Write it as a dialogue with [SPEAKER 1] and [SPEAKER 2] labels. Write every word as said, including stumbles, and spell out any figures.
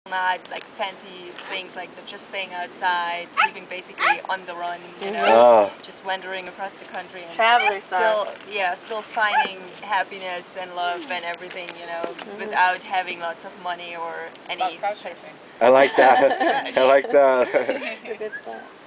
[SPEAKER 1] Not like fancy things like the just staying outside, sleeping basically on the run, you know,
[SPEAKER 2] oh.
[SPEAKER 1] just wandering across the country and
[SPEAKER 3] Traveler
[SPEAKER 1] still, yeah, still finding happiness and love and everything, you know, mm-hmm. without having lots of money or any.
[SPEAKER 4] Couch surfing.
[SPEAKER 2] I like that. I like that.
[SPEAKER 3] That's a good thought.